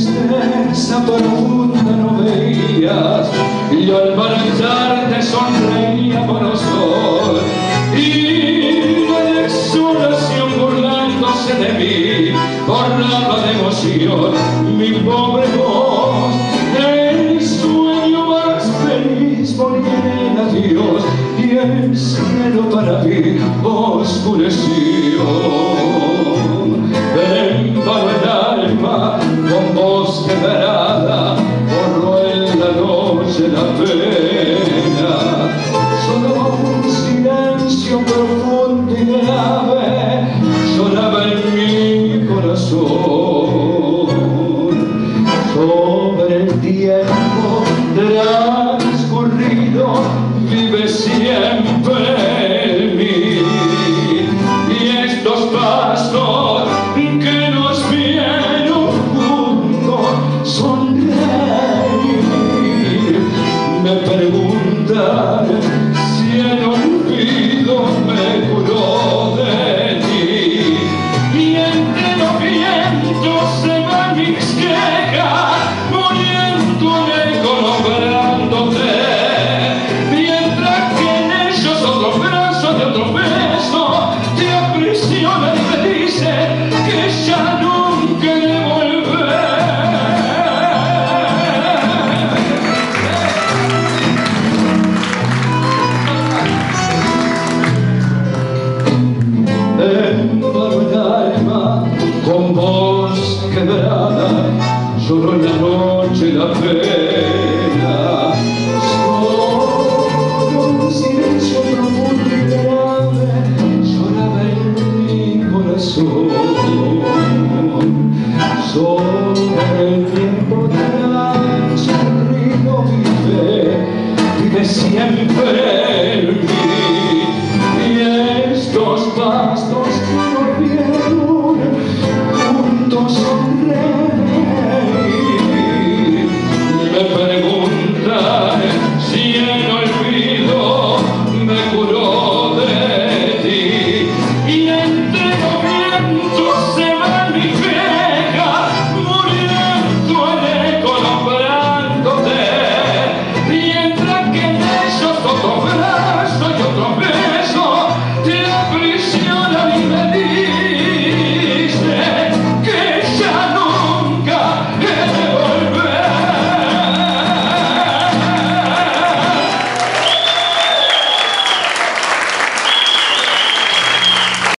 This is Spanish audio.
tristeza profunda no veías, y al marcharte sonreía por los ojos, y la desolación burlándose de mí, borraba de emoción mi pobre voz. El sueño más feliz ponía en adiós, y el cielo para mí oscureció. Vengo el alma con voz quebrada, borró en la noche la pena. Solo un silencio profundo y grave lloraba en mi corazón. Sobre el tiempo transcurrido vive siempre en mí, y estos pasos que nos vieron juntos sonreír me preguntan si el olvido me curó de ti, y entre los vientos se van mis quejas, muriendo en eco nombrándote, mientras que en ellos otros brazos de otros besos te aprisionan y te dicen que ya nunca he de volver. Embaro el alma con voz quebrada, lloró en la noche la pena. Solo un silencio profundo y grave lloraba en mi corazón. Sobre el tiempo transcurrido vive siempre